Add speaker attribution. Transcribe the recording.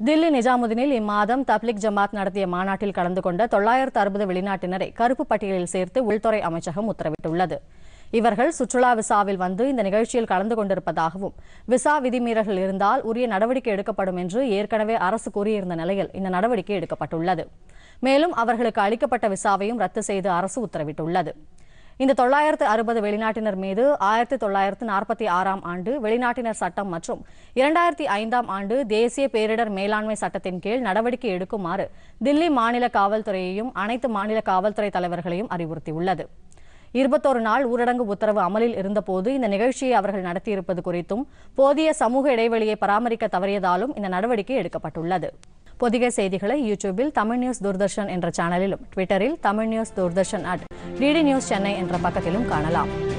Speaker 1: தில்லி நிஜாமுதீனில் இம்மாதம் தப்லிக் ஜமாத் நடத்திய மாநாட்டில் கலந்து கொண்ட 960 வெளிநாட்டினரை கருப்பு பட்டியலில் சேர்த்து உள்துறை அமைச்சகம் உத்தரவிட்டுள்ளது. இவர்கள் சுற்றுலா விசாவில் வந்து இந்த நிகழ்ச்சியில் கலந்து கொண்டிருப்பதாகவும் விசா விதிமீறல்கள் இருந்தால் உரிய நடவடிக்கை எடுக்கப்படும் என்று ஏற்கனவே அரசு கூறியிருந்த நிலையில் இந்த நடவடிக்கை எடுக்கப்பட்டுள்ளது. மேலும் அவர்களுக்கு அளிக்கப்பட்ட விசாவையும் ரத்து செய்து அரசு உத்தரவிட்டுள்ளது. இந்த 960 வெளிநாட்டினர் மீது 1946ஆம் ஆண்டு வெளிநாட்டினர் சட்டம் மற்றும் 2005ஆம் ஆண்டு தேசிய பேரிடர் மேலாண்மை சட்டத்தின் கீழ் நடவடிக்கை எடுக்குமாறு தில்லி மாநில காவல்துறையையும் அனைத்து மாநில காவல்துறை தலைவர்களையும் அறிவுறுத்தியுள்ளது. 21 நாள் ஊரடங்கு உத்தரவு அமலில் இருந்தபோது இந்த நிகழ்ச்சியை அவர்கள் நடத்தியிருப்பது குறித்தும் போதிய சமூக இடைவெளியை பராமரிக்க தவறியதாலும் இந்த நடவடிக்கை எடுக்கப்பட்டுள்ளது. பொதிகை செய்திகளை யூடியூபில் தமிழ் நியூஸ் தூர்தர்ஷன் என்ற சேனலிலும் ட்விட்டரில் Tamil news Doordarshan @DD News Chennai என்ற பக்கத்திலும் காணலாம்.